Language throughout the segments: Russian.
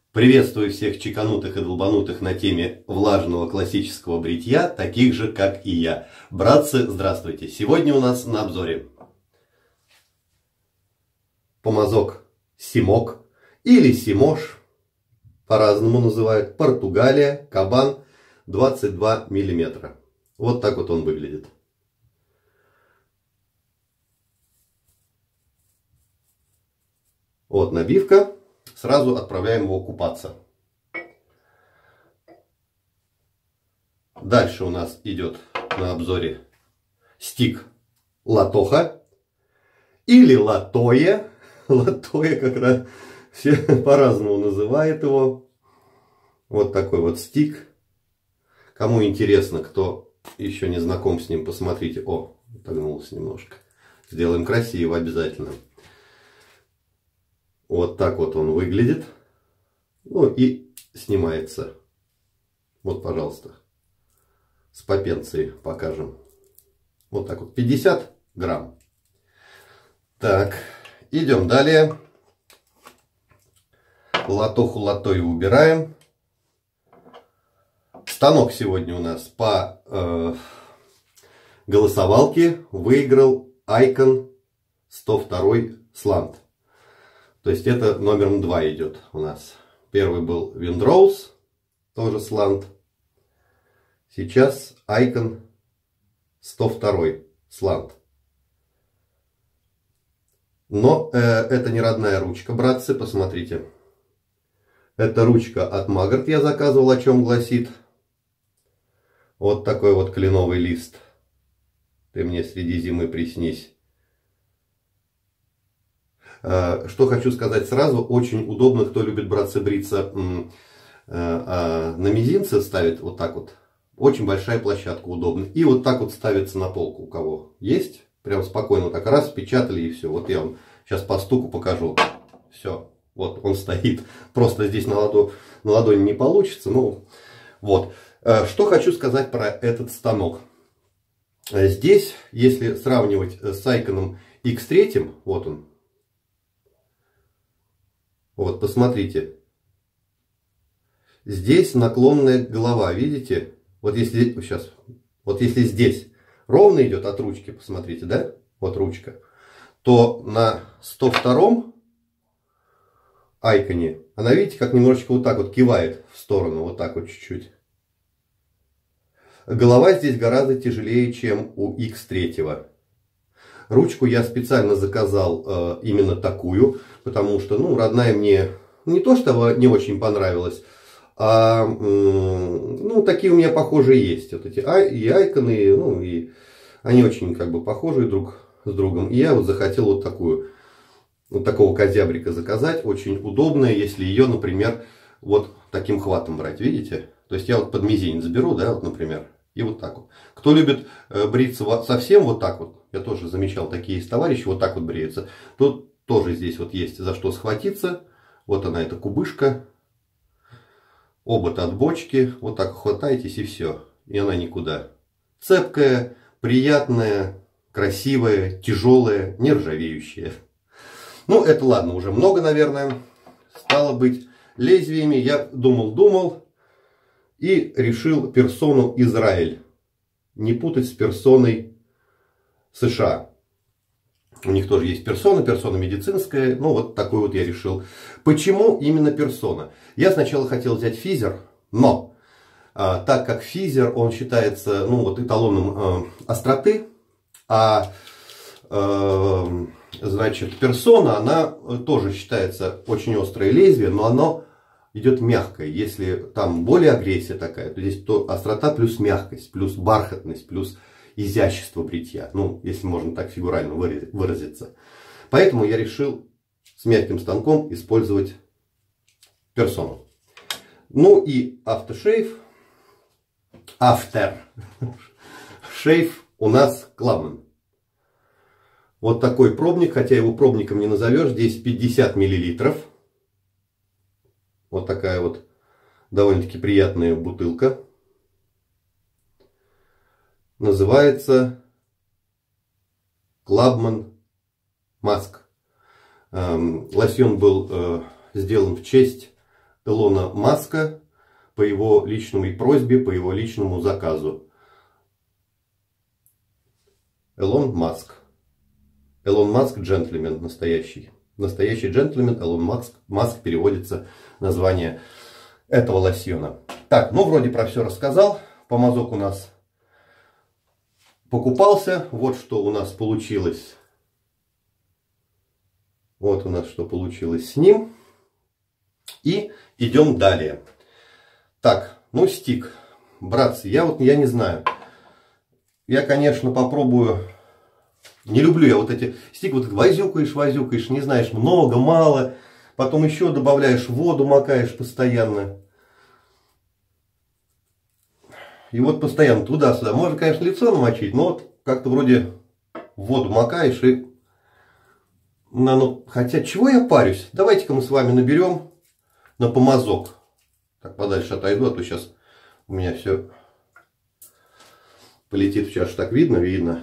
Приветствую всех чеканутых и долбанутых на теме влажного классического бритья, таких же, как и я. Братцы, здравствуйте! Сегодня у нас на обзоре помазок Симок или Симош, по-разному называют, Португалия, кабан, 22 мм. Вот так вот он выглядит. Вот набивка. Сразу отправляем его купаться. Дальше у нас идет на обзоре стик Латоха или Латое. Латое как раз все по-разному называют его. Вот такой вот стик. Кому интересно, кто еще не знаком с ним, посмотрите. О, отогнулся немножко. Сделаем красиво обязательно. Вот так вот он выглядит. Ну и снимается. Вот, пожалуйста. С попенцией покажем. Вот так вот. 50 грамм. Так. Идем далее. Латоху латой убираем. Станок сегодня у нас по голосовалке выиграл Icon 102 Slant. То есть это номером 2 идет у нас. Первый был Windrose, тоже Slant. Сейчас Icon 102 Slant. Но это не родная ручка, братцы, посмотрите. Это ручка от Maggard я заказывал, о чем гласит. Вот такой вот кленовый лист. Ты мне среди зимы приснись. Что хочу сказать сразу, очень удобно, кто любит, братцы, бриться на мизинце, ставит вот так вот. Очень большая площадка, удобно. И вот так вот ставится на полку, у кого есть. Прям спокойно вот так раз, печатали и все. Вот я вам сейчас по стуку покажу. Все, вот он стоит. Просто здесь на ладони не получится. Ну, вот. Что хочу сказать про этот станок. Здесь, если сравнивать с Icon X3, вот он. Вот, посмотрите. Здесь наклонная голова, видите? Вот если сейчас, вот если здесь ровно идет от ручки, посмотрите, да? Вот ручка. То на 102-м Icon она, видите, как немножечко вот так вот кивает в сторону, вот так вот чуть-чуть. Голова здесь гораздо тяжелее, чем у X3. Ручку я специально заказал именно такую, потому что, ну, родная мне не то что не очень понравилась, а, ну, такие у меня похожие есть. Вот эти и Icon, ну, и они очень как бы похожи друг с другом. И я вот захотел вот такую, вот такого козябрика заказать. Очень удобная, если ее, например, вот таким хватом брать, видите? То есть я вот под мизинец беру, да, вот, например. И вот так вот. Кто любит бриться совсем вот так вот, я тоже замечал, такие есть товарищи, вот так вот бреются. Тут тоже здесь вот есть за что схватиться. Вот она, эта кубышка. Обод от бочки. Вот так хватаетесь и все. И она никуда. Цепкая, приятная, красивая, тяжелая, нержавеющая. Ну, это ладно, уже много, наверное. Стало быть, лезвиями я думал. И решил персону Израиль не путать с персоной США. У них тоже есть персона медицинская. Ну, вот такой вот я решил. Почему именно персона? Я сначала хотел взять физер, но так как физер, он считается, ну, вот эталоном остроты, а значит, персона, она тоже считается очень острое лезвие, но оно идет мягкое. Если там более агрессия такая, то здесь то острота плюс мягкость, плюс бархатность, плюс изящество бритья. Ну, если можно так фигурально выразиться. Поэтому я решил с мягким станком использовать персону. Ну и Aftershave у нас Clubman. Вот такой пробник, хотя его пробником не назовешь. Здесь 50 мл. Вот такая вот довольно-таки приятная бутылка. Называется Clubman Mask. Лосьон был сделан в честь Илона Маска по его личной просьбе, по его личному заказу. Илон Маск. Илон Маск джентльмен настоящий. Настоящий джентльмен Илон Маск. Маск переводится название этого лосьона. Так, ну вроде про все рассказал. Помазок у нас покупался. Вот что у нас получилось. Вот у нас что получилось с ним. И идем далее. Так, ну стик. Братцы, я не знаю. Я, конечно, попробую. Не люблю я вот эти стик. Вот возюкаешь, не знаешь, много, мало. Потом еще добавляешь воду, макаешь постоянно. И вот постоянно туда-сюда. Можно, конечно, лицо намочить, но вот как-то вроде воду макаешь и... Хотя, чего я парюсь? Давайте-ка мы с вами наберем на помазок. Так, подальше отойду, а то сейчас у меня все полетит в чашу. Так видно? Видно.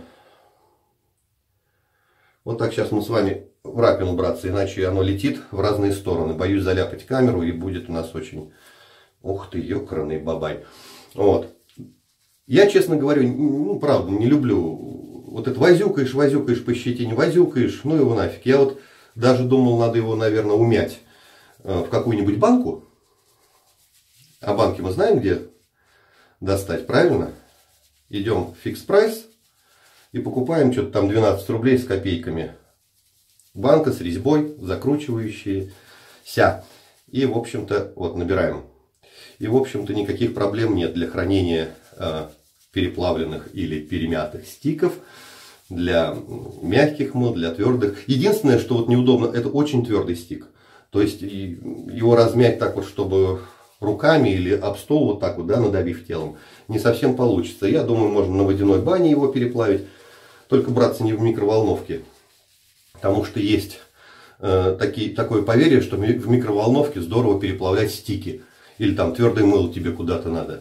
Вот так сейчас мы с вами в раковину, братцы, иначе оно летит в разные стороны. Боюсь заляпать камеру, и будет у нас очень... Ух ты, ёкарный бабай. Вот. Я, честно говорю, правда, не люблю... Вот это возюкаешь по щетине, возюкаешь, ну его нафиг. Я вот даже думал, надо его, наверное, умять в какую-нибудь банку. А банки мы знаем, где достать, правильно? Идем в Fix Price и покупаем что-то там 12 рублей с копейками. Банка с резьбой, закручивающаяся. И, в общем-то, вот набираем. И, в общем-то, никаких проблем нет для хранения переплавленных или перемятых стиков. Для мягких мыл, для твердых. Единственное, что вот неудобно, это очень твердый стик. То есть его размять так вот, чтобы руками или об стол вот так вот, да, надавив телом, не совсем получится. Я думаю, можно на водяной бане его переплавить. Только, братцы, не в микроволновке. Потому что есть такое поверье, что в микроволновке здорово переплавлять стики. Или там твердое мыло тебе куда-то надо.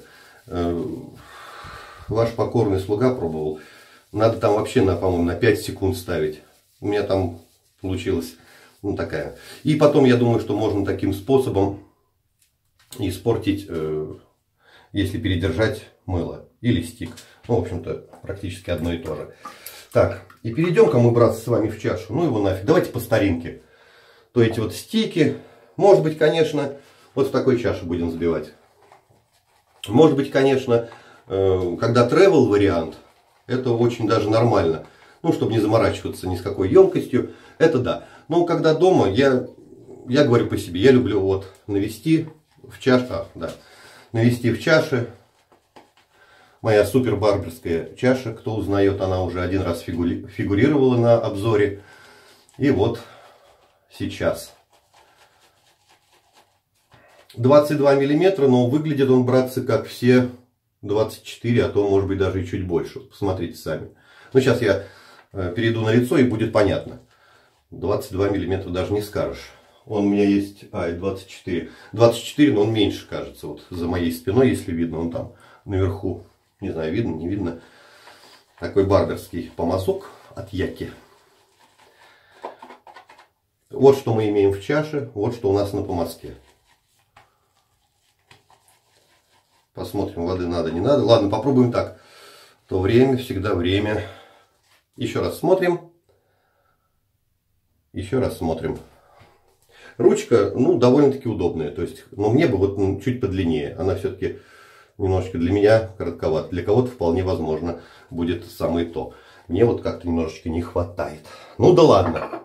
Ваш покорный слуга пробовал. Надо там вообще, по-моему, на 5 секунд ставить. У меня там получилась такая. И потом, я думаю, что можно таким способом испортить, если передержать мыло или стик. Ну, в общем-то, практически одно и то же. Так, и перейдем-ка мы, братцы, с вами в чашу. Ну его нафиг. Давайте по старинке. То эти вот стики. Может быть, конечно, вот в такой чаше будем взбивать. Может быть, конечно, когда travel вариант, это очень даже нормально. Ну, чтобы не заморачиваться ни с какой емкостью. Это да. Но когда дома, я говорю по себе, я люблю вот навести в чаше. Навести в чаше. Моя супер барберская чаша. Кто узнает, она уже один раз фигурировала на обзоре. И вот сейчас. 22 миллиметра, но выглядит он, братцы, как все 24, а то может быть даже и чуть больше. Посмотрите сами. Ну, сейчас я перейду на лицо, и будет понятно. 22 миллиметра даже не скажешь. Он у меня есть, 24. 24, но он меньше, кажется. Вот за моей спиной, если видно, он там наверху. Не знаю, видно, не видно. Такой барберский помазок от Яки. Вот что мы имеем в чаше. Вот что у нас на помазке. Посмотрим, воды надо, не надо. Ладно, попробуем так. То время, всегда время. Еще раз смотрим. Еще раз смотрим. Ручка, довольно-таки удобная. То есть, но мне бы вот чуть подлиннее. Она все-таки немножечко для меня коротковата. Для кого-то вполне возможно будет самое то. Мне вот как-то немножечко не хватает. Ну да ладно.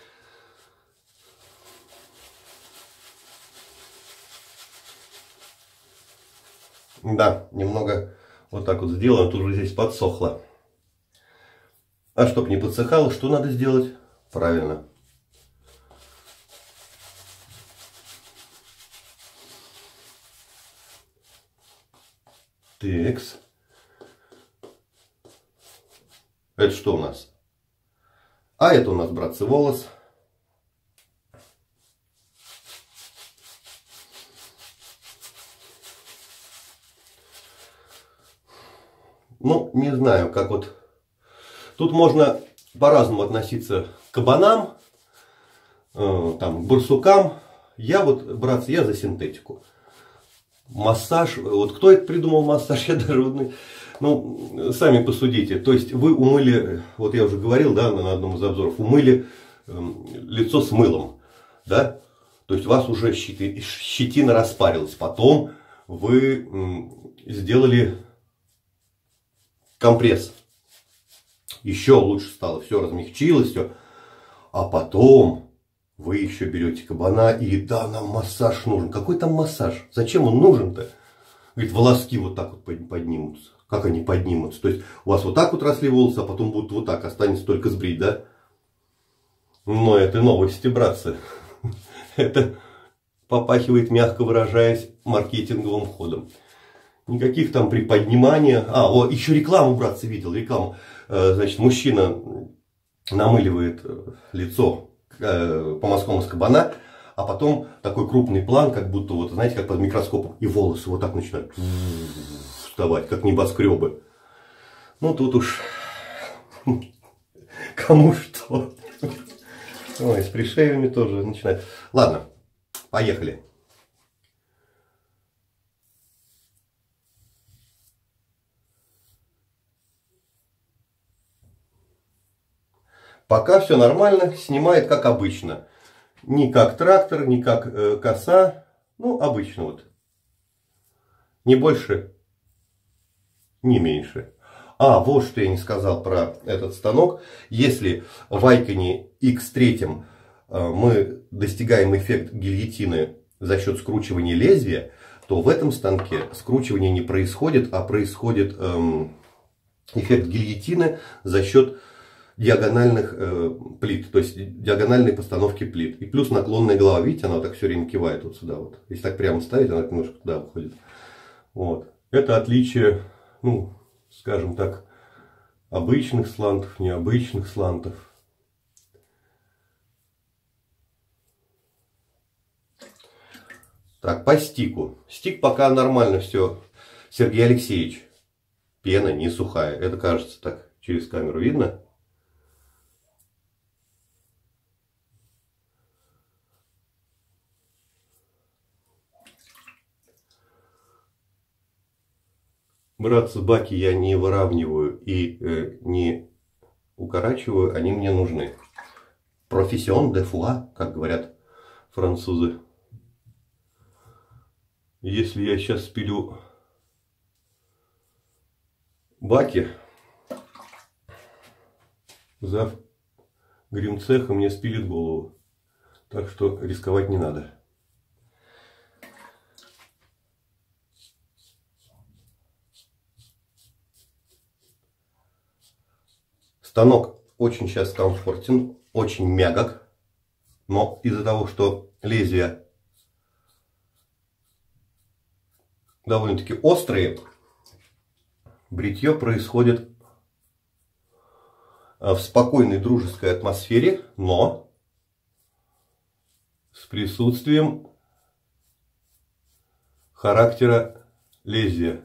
Да, немного вот так вот сделано, тут уже здесь подсохло. А чтобы не подсыхало, что надо сделать? Правильно. Текс. Это что у нас? А это у нас, братцы, волос. Ну, не знаю, как вот... Тут можно по-разному относиться к кабанам, там, к барсукам Я вот, братцы, я за синтетику. Массаж, вот кто это придумал массаж, я даже, ну, сами посудите. То есть вы умыли, вот я уже говорил, да, на одном из обзоров, умыли лицо с мылом, да, то есть у вас уже щетина распарилась, потом вы сделали компресс, еще лучше стало, все размягчилось, все, а потом вы еще берете кабана и да, нам массаж нужен. Какой там массаж? Зачем он нужен-то? Говорит, волоски вот так вот поднимутся. Как они поднимутся? То есть у вас вот так вот росли волосы, а потом будут вот так, останется только сбрить, да? Но это новости, братцы. Это попахивает, мягко выражаясь, маркетинговым ходом. Никаких там приподнимания. А, вот еще рекламу, братцы, видел, рекламу. Значит, мужчина намыливает лицо по-морскому с кабана, а потом такой крупный план, как будто, вот, знаете, как под микроскопом, и волосы вот так начинают вставать, как небоскребы. Ну, тут уж кому что. Ой, с пришеями тоже начинает. Ладно, поехали. Пока все нормально, снимает как обычно. Не как трактор, не как коса. Ну, обычно вот. Не больше, не меньше. А, вот что я не сказал про этот станок. Если в Icon X3 мы достигаем эффект гильотины за счет скручивания лезвия, то в этом станке скручивание не происходит, а происходит эффект гильотины за счет диагональных плит, то есть диагональной постановки плит. И плюс наклонная голова, видите, она вот так все время кивает вот сюда вот. Если так прямо ставить, она немножко туда выходит. Вот. Это отличие, ну, скажем так, обычных слантов, необычных слантов. Так, по стику. Стик пока нормально все. Сергей Алексеевич. Пена не сухая. Это кажется так через камеру видно. Братцы, баки я не выравниваю и не укорачиваю, они мне нужны. Профессион де фуа, как говорят французы. Если я сейчас спилю баки, зав гримцеха мне спилит голову. Так что рисковать не надо. Станок очень сейчас комфортен, очень мягок, но из-за того, что лезвия довольно-таки острые, бритье происходит в спокойной дружеской атмосфере, но с присутствием характера лезвия.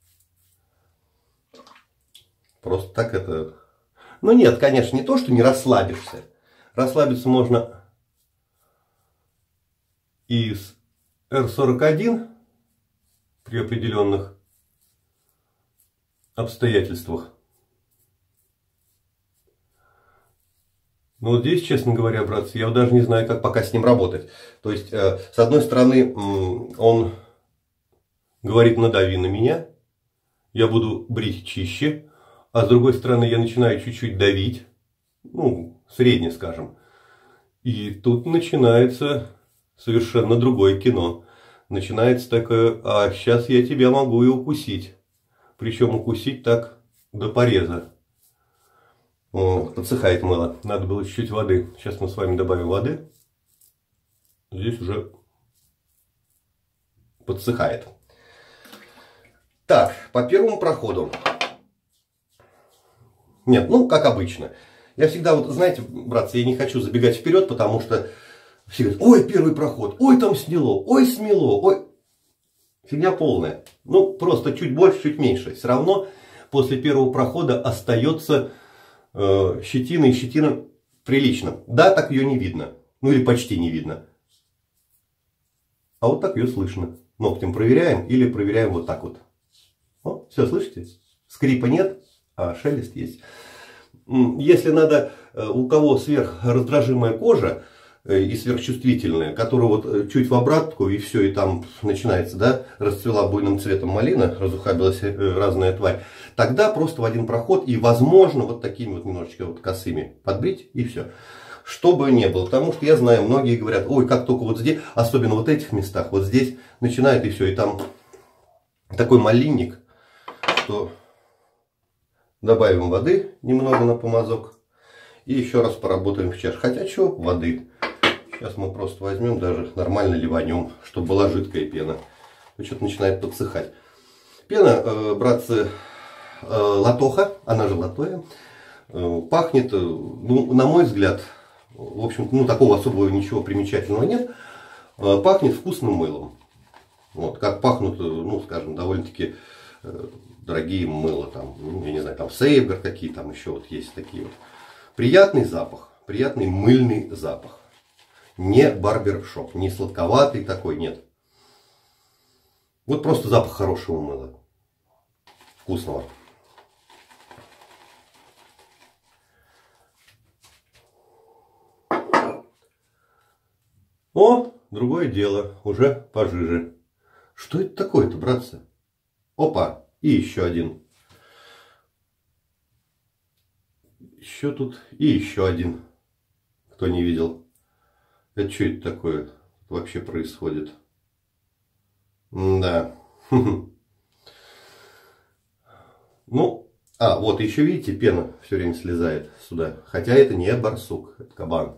Просто так это... Ну нет, конечно, не то, что не расслабишься. Расслабиться можно и с R41 при определенных обстоятельствах. Но вот здесь, честно говоря, братцы, я даже не знаю, как пока с ним работать. То есть, с одной стороны, он говорит, надави на меня, я буду брить чище. А с другой стороны, я начинаю чуть-чуть давить, ну, средне, скажем. И тут начинается совершенно другое кино. Начинается такое, а сейчас я тебя могу и укусить. Причем укусить так до пореза. О, подсыхает мыло. Надо было чуть-чуть воды. Сейчас мы с вами добавим воды. Здесь уже подсыхает. Так, по первому проходу. Нет, ну, как обычно. Я всегда, вот, знаете, братцы, я не хочу забегать вперед, потому что все говорят, ой, первый проход, ой, там сняло, ой, смело, ой. Фигня полная. Ну, просто чуть больше, чуть меньше. Все равно после первого прохода остается щетина, и щетина прилично. Да, так ее не видно. Ну, или почти не видно. а вот так ее слышно. Ногтем проверяем или проверяем вот так вот. О, все, слышите? Скрипа нет, а шелест есть. Если надо, у кого сверхраздражимая кожа и сверхчувствительная, которая вот чуть в обратку и все, и там начинается, да, расцвела буйным цветом малина, разухабилась разная тварь, тогда просто в один проход и возможно вот такими вот немножечко вот косыми подбрить и все. Чтобы не было, потому что я знаю, многие говорят, ой, как только вот здесь, особенно вот в этих местах, вот здесь начинает и все, и там такой малинник, что добавим воды немного на помазок и еще раз поработаем в чаше. Хотя что, воды. Сейчас мы просто возьмем, даже нормально ливанем, чтобы была жидкая пена. Что-то начинает подсыхать. Пена, братцы, латоха, она же латоя, пахнет, ну, на мой взгляд, в общем, ну, такого особого ничего примечательного нет. Пахнет вкусным мылом. Вот, как пахнут, ну, скажем, довольно-таки дорогие мыла, там, ну, я не знаю, там Сейбер какие там еще вот есть такие вот. Приятный запах, приятный мыльный запах. Не барбершоп, не сладковатый такой, нет. Вот просто запах хорошего мыла. Вкусного. О, другое дело, уже пожиже. Что это такое-то, братцы? Опа, и еще один. Еще тут и еще один. Кто не видел. Это что это такое вообще происходит? Да. Ну, вот еще видите, пена все время слезает сюда. Хотя это не барсук, это кабан.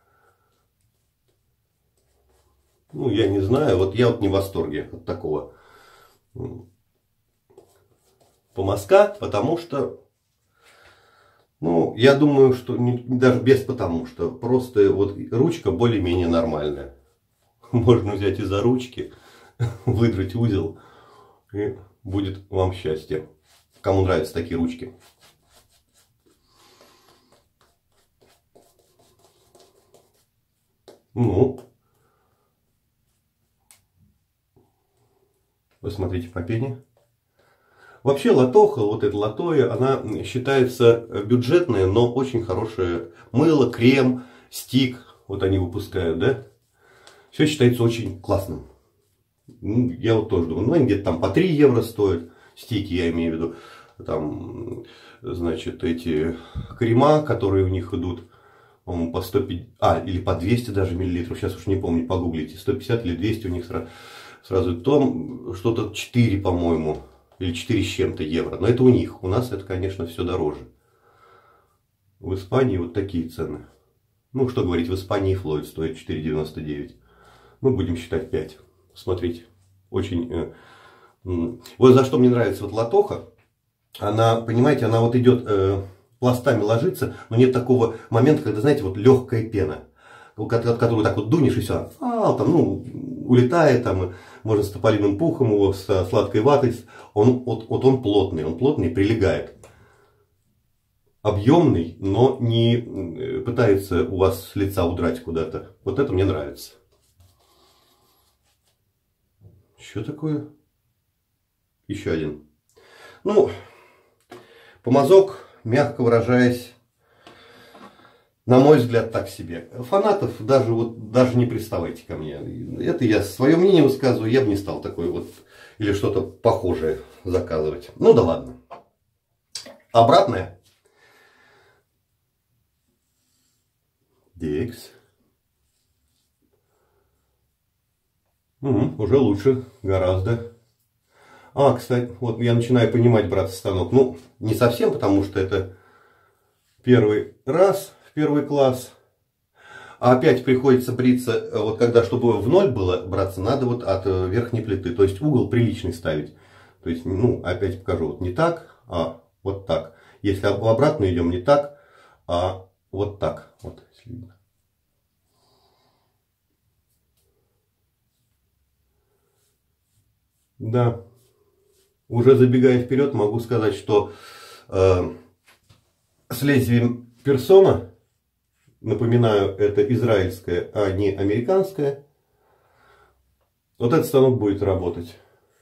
Ну, я не знаю, вот я вот не в восторге от такого помазка, потому что, ну, я думаю, что даже без потому что, просто вот ручка более-менее нормальная. Можно взять из-за ручки, выдрать узел, и будет вам счастье. Кому нравятся такие ручки. Ну, вы смотрите по пене. Вообще латоха, вот эта латоя, она считается бюджетная, но очень хорошее мыло, крем, стик. Вот они выпускают, да? Все считается очень классным. Ну, я вот тоже думаю, ну они где-то там по 3 евро стоят. Стики, я имею в виду. Там, значит, эти крема, которые у них идут, по-моему, по 150, или по 200 даже миллилитров. Сейчас уж не помню, погуглите. 150 или 200 у них сразу. Там что-то 4, по-моему. Или 4 с чем-то евро. Но это у них. У нас это, конечно, все дороже. В Испании вот такие цены. Ну, что говорить, в Испании Флойд стоит 4,99. Мы будем считать 5. Смотрите. Очень... Вот за что мне нравится вот латоха. Она, понимаете, она вот идет пластами ложится, но нет такого момента, когда, знаете, вот легкая пена. Которую так вот дунешь и все, там, ну, улетает, там, можно с тополиным пухом его, с сладкой ватой, он плотный, прилегает. Объемный, но не пытается у вас с лица удрать куда-то. Вот это мне нравится. Что такое? Еще один. Ну, помазок, мягко выражаясь, на мой взгляд, так себе. Фанатов даже не приставайте ко мне. Это я свое мнение высказываю, я бы не стал такой вот или что-то похожее заказывать. Ну да ладно. Обратное. Декс. Уже лучше, гораздо. Кстати, вот я начинаю понимать, брат, станок. Ну, не совсем, потому что это первый раз в первый класс. А опять приходится бриться, вот когда, чтобы в ноль было браться, надо вот от верхней плиты. То есть угол приличный ставить. То есть, ну, опять покажу, вот не так, а вот так. Если обратно идем, не так, а вот так. Вот, если видно. Да. Уже забегая вперед, могу сказать, что с лезвием персона, напоминаю, это израильское, а не американское, Вот этот станок будет работать.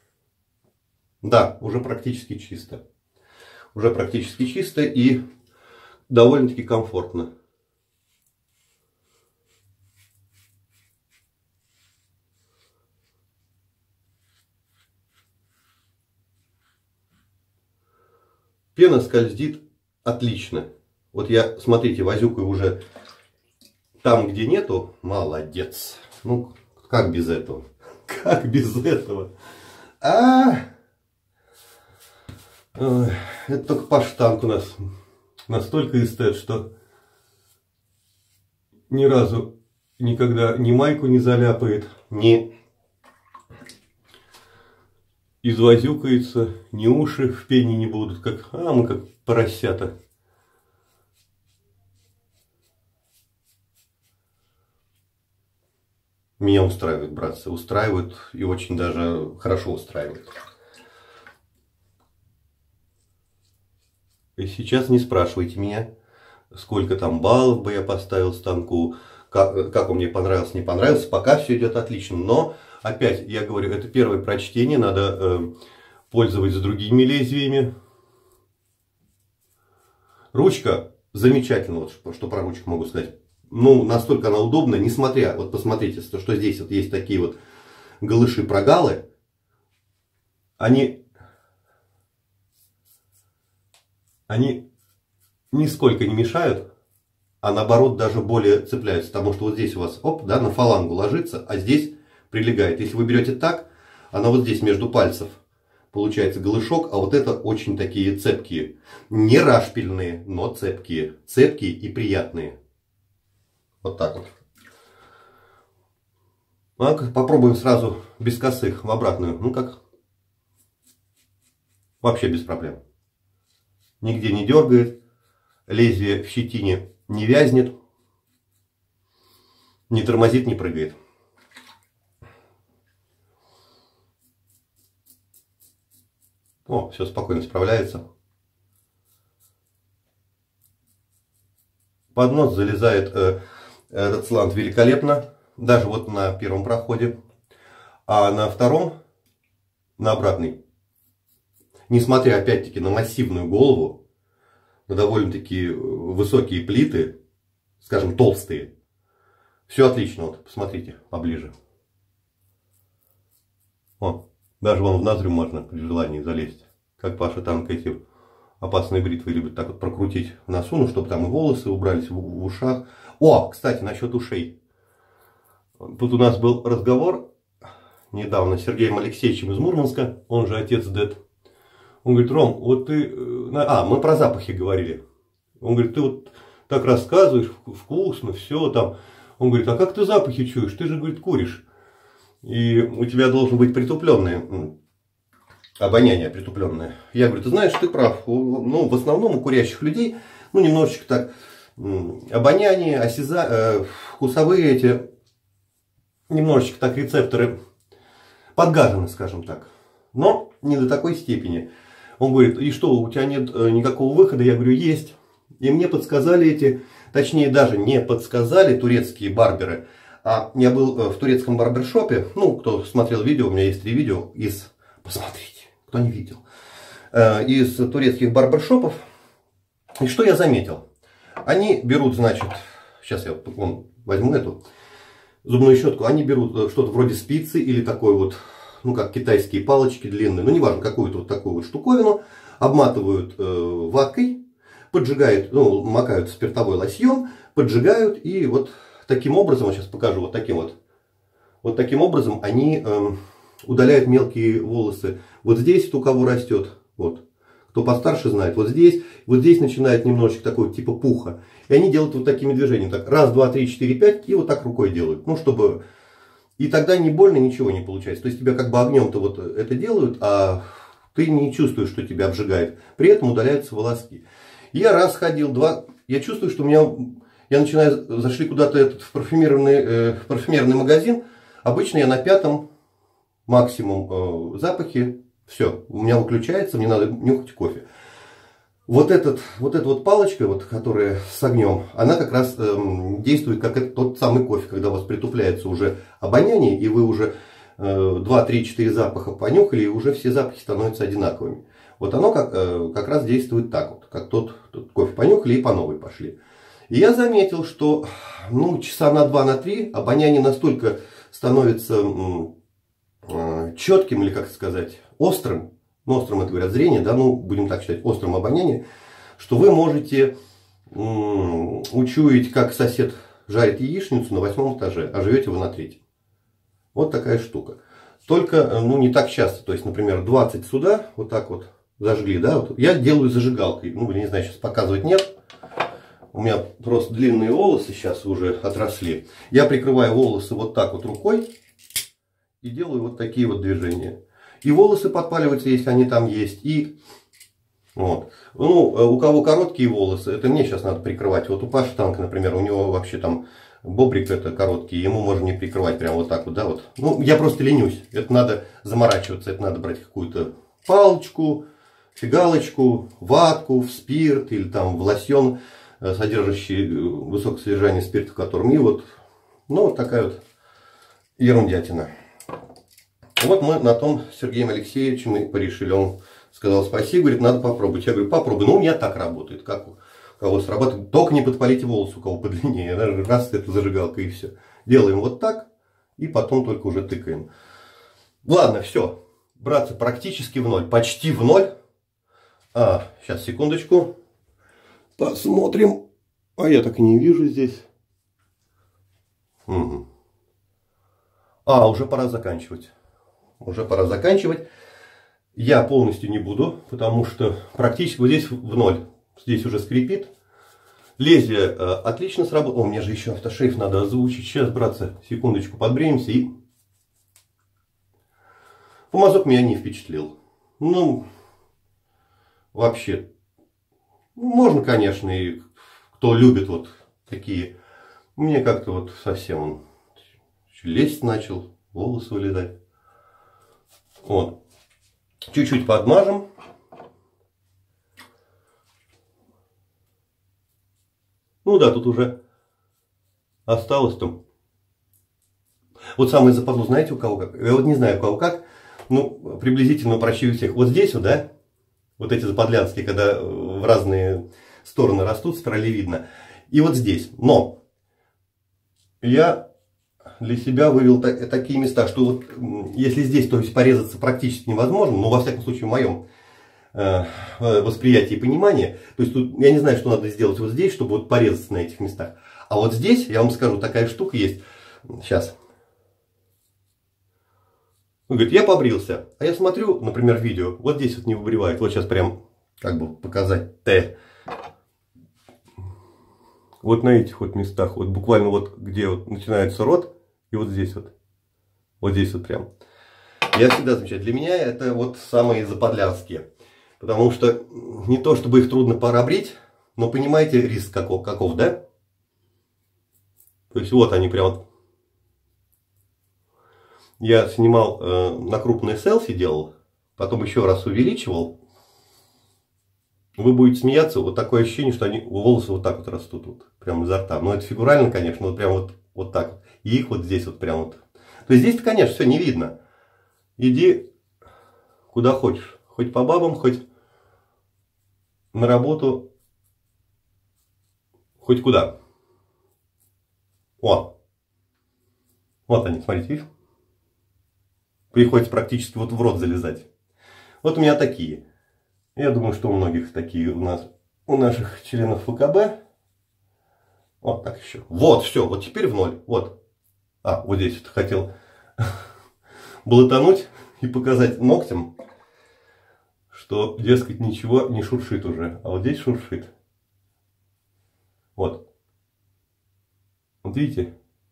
Да, уже практически чисто. Уже практически чисто и довольно-таки комфортно. Пена скользит отлично. Вот я, смотрите, возюкаю уже там, где нету. Молодец. Ну, как без этого? Как без этого? Это только Паш-танк у нас настолько эстет, что ни разу никогда ни майку не заляпает, ни извозюкается, ни уши в пене не будут, мы как поросята. Меня устраивает, братцы, устраивает и очень даже хорошо устраивает. И сейчас не спрашивайте меня, сколько там баллов бы я поставил станку, как он мне понравился, не понравился. Пока все идет отлично. Но, опять, я говорю, это первое прочтение, надо пользоваться другими лезвиями. Ручка замечательная, вот что про ручку могу сказать. Ну, настолько она удобная, несмотря, вот посмотрите, что здесь вот есть такие вот голыши-прогалы. Они нисколько не мешают, а наоборот даже более цепляются. Потому что вот здесь у вас, оп, да, на фалангу ложится, а здесь прилегает. Если вы берете так, она вот здесь между пальцев получается голышок, а вот это очень такие цепкие. Не рашпильные, но цепкие. Цепкие и приятные. Вот так вот. Попробуем сразу без косых в обратную. Ну как? Вообще без проблем. Нигде не дергает. Лезвие в щетине не вязнет. Не тормозит, не прыгает. О, все спокойно справляется. Под нос залезает этот слант великолепно. Даже вот на первом проходе. А на втором, на обратный, несмотря опять-таки на массивную голову, на довольно-таки высокие плиты, скажем, толстые, все отлично. Вот, посмотрите поближе. О, даже вон в ноздрю можно при желании залезть. Как Паша-танк эти опасные бритвы любит так вот прокрутить в носу, ну, чтобы там и волосы убрались в ушах. О, кстати, насчет ушей. Тут у нас был разговор недавно с Сергеем Алексеевичем из Мурманска, он же отец Дэд. Он говорит: Ром, вот ты... мы про запахи говорили. Он говорит: ты вот так рассказываешь, вкусно, все там. Он говорит: а как ты запахи чуешь? Ты же, говорит, куришь. И у тебя должно быть притупленное обоняние, притупленное. Я говорю: ты знаешь, ты прав. Ну, в основном у курящих людей, ну, немножечко так, обоняние, вкусовые эти, немножечко так рецепторы подгажены, скажем так. Но не до такой степени. Он говорит: и что, у тебя нет никакого выхода? Я говорю: есть. И мне подсказали точнее даже не подсказали турецкие барберы. А я был в турецком барбершопе. Ну, кто смотрел видео, у меня есть 3 видео посмотрите, кто не видел. Из турецких барбершопов. И что я заметил? Они берут, значит, сейчас я возьму эту зубную щетку. Они берут что-то вроде спицы или такой вот, ну, как китайские палочки длинные, ну, неважно, какую-то вот такую вот штуковину, обматывают ваткой, поджигают, ну, макают спиртовой лосьон, поджигают, и вот таким образом, сейчас покажу, вот таким образом они удаляют мелкие волосы. Вот здесь, у кого растет, вот, кто постарше знает, вот здесь начинает немножечко такого типа пуха. И они делают вот такими движениями, так, 1, 2, 3, 4, 5, и вот так рукой делают, ну, чтобы... И тогда не больно, ничего не получается. То есть тебя как бы огнем-то вот это делают, а ты не чувствуешь, что тебя обжигает. При этом удаляются волоски. Я раз ходил, 2, я чувствую, что я начинаю, зашли куда-то в парфюмерный магазин. Обычно я на 5-м максимум запахе, все, у меня выключается, мне надо нюхать кофе. Вот эта вот палочка, вот, которая с огнем, она как раз действует как тот самый кофе, когда у вас притупляется уже обоняние, и вы уже 2, 3, 4 запаха понюхали, и уже все запахи становятся одинаковыми. Вот оно как раз действует так вот, как тот кофе понюхали и по новой пошли. И я заметил, что ну, часа на 2, на 3 обоняние настолько становится четким, или как сказать, острым, ну, острым это говорят зрение, да, ну, будем так считать, острым обоняние, что вы можете учуять, как сосед жарит яичницу на 8 этаже, а живете вы на 3. Вот такая штука. Только, ну, не так часто, то есть, например, 20 сюда, вот так вот зажгли, да, вот я делаю зажигалкой, ну, не знаю, сейчас показывать нет. У меня просто длинные волосы сейчас уже отросли. Я прикрываю волосы вот так вот рукой и делаю вот такие вот движения. И волосы подпаливаются, если они там есть. И вот. Ну, у кого короткие волосы, это мне сейчас надо прикрывать. Вот у Паши Танка, например, у него вообще там бобрик это короткий, ему можно не прикрывать прям вот так вот, да, вот. Ну, я просто ленюсь. Это надо заморачиваться, это надо брать какую-то палочку, фигалочку, ватку, в спирт или там в лосьон, содержащий высокое содержание спирта в котором. И вот, ну, вот такая вот ерундятина. Вот мы на том с Сергеем Алексеевичем и порешили. Он сказал спасибо, говорит, надо попробовать. Я говорю, попробуй. Ну, у меня так работает, как у кого срабатывает. Только не подпалите волосы, у кого подлиннее. Раз, это зажигалка и все. Делаем вот так, и потом только уже тыкаем. Ладно, все. Братцы, практически в ноль. Почти в ноль. Сейчас, секундочку. Посмотрим. А я так и не вижу здесь. Угу. Уже пора заканчивать. Уже пора заканчивать. Я полностью не буду, потому что практически вот здесь в ноль. Здесь уже скрипит. Лезвие отлично сработало. Мне же еще автошейф надо озвучить. Сейчас, братцы, секундочку, подбреемся. И помазок меня не впечатлил. Ну, вообще, можно, конечно, и кто любит вот такие. Мне как-то вот совсем он лезть начал, волосы вылезать. Вот. Чуть-чуть подмажем. Ну да, тут уже осталось там. Вот самое западло, знаете, у кого как? Я вот не знаю, у кого как. Ну, приблизительно прощаю всех. Вот здесь вот, да? Вот эти заподлянские, когда в разные стороны растут, спиралевидно. И вот здесь. Но я для себя вывел такие места, что вот если здесь, то есть порезаться практически невозможно, но во всяком случае в моем восприятии и понимании, то есть тут я не знаю, что надо сделать вот здесь, чтобы вот порезаться на этих местах. А вот здесь, я вам скажу, такая штука есть. Сейчас. Он говорит, я побрился. А я смотрю, например, видео, вот здесь вот не выбривает. Вот сейчас прям, как бы показать Т. Вот на этих вот местах, вот буквально вот где вот начинается рот, и вот здесь вот. Вот здесь вот прям. Я всегда замечаю, для меня это вот самые заподлянские. Потому что не то, чтобы их трудно пробрить, но понимаете риск каков, да? То есть вот они прям вот. Я снимал на крупные селфи, делал, потом еще раз увеличивал. Вы будете смеяться, вот такое ощущение, что они волосы вот так вот растут, вот, прямо изо рта. Но это фигурально, конечно, вот прям вот так вот. И их вот здесь вот прям вот. То есть здесь-то, конечно, все не видно. Иди куда хочешь. Хоть по бабам, хоть на работу, хоть куда. Вот они, смотрите, видишь? Приходится практически вот в рот залезать. Вот у меня такие. Я думаю, что у многих такие у наших членов ФКБ. Вот так еще. Вот, все, вот теперь в ноль. Вот. Вот здесь вот хотел блатануть и показать ногтем, что, дескать, ничего не шуршит уже. А вот здесь шуршит. Вот. Вот видите?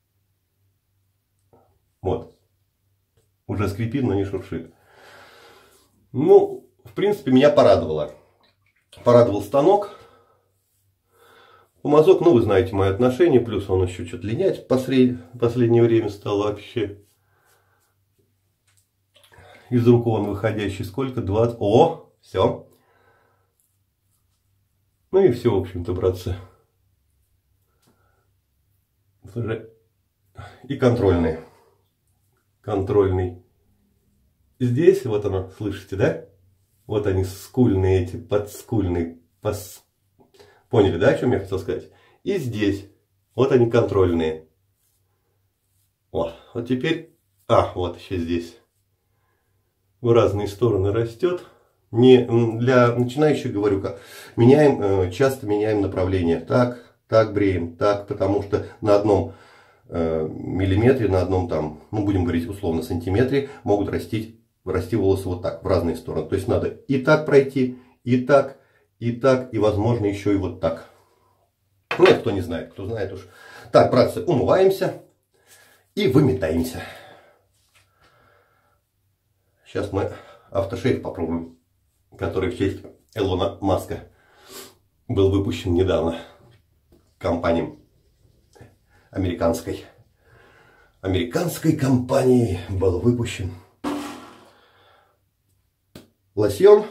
Вот. Уже скрипит, но не шуршит. Ну, в принципе, меня порадовало. Порадовал станок. Помазок, ну, вы знаете мои отношения. Плюс он еще что-то линять в последнее время стал вообще. Из рук он выходящий сколько? 20. О, все. Ну и все, в общем-то, братцы. Уже и контрольные. контрольный. Здесь, вот оно, слышите, да? Вот они скульные эти, подскульные. Поняли, да, о чем я хотел сказать? И здесь, вот они контрольные. О, вот теперь, вот еще здесь. В разные стороны растет. Не для начинающих говорю как. Часто меняем направление. Так бреем, так, потому что на одном миллиметре, на одном там, будем говорить условно сантиметре, могут расти волосы вот так, в разные стороны. То есть надо и так пройти, и так, и возможно еще и вот так. Ну, это кто не знает, кто знает уж. Так, братцы, умываемся и выметаемся. Сейчас мы автошейв попробуем, который в честь Илона Маска был выпущен недавно компанией американской компанией был выпущен лосьон.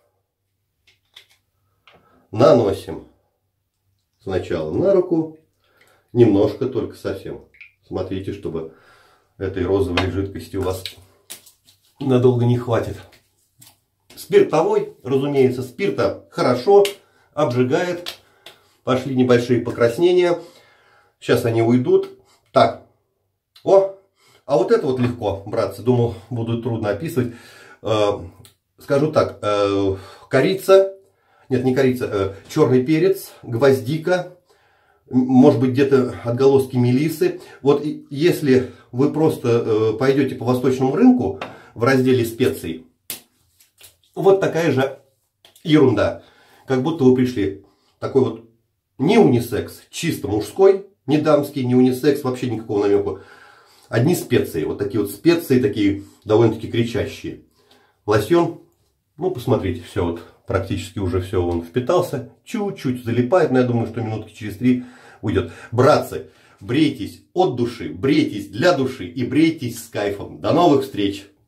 Наносим сначала на руку, немножко только совсем. Смотрите, чтобы этой розовой жидкости у вас надолго не хватит. Спиртовой, разумеется, спирта хорошо обжигает. Пошли небольшие покраснения. Сейчас они уйдут. Так. А вот это вот легко, братцы. Думал, будет трудно описывать. Скажу так. Корица. Нет, не корица. Черный перец. Гвоздика. Может быть, где-то отголоски мелисы. Вот если вы просто пойдете по восточному рынку в разделе специй, вот такая же ерунда. Как будто вы пришли. Такой вот не унисекс, чисто мужской, не дамский, не унисекс, вообще никакого намека. Одни специи. Вот такие вот специи, такие довольно-таки кричащие. Лосьон, посмотрите, все вот практически уже все он впитался. Чуть-чуть залипает, но я думаю, что минутки через 3 уйдет. Братцы, брейтесь от души, брейтесь для души и брейтесь с кайфом. До новых встреч!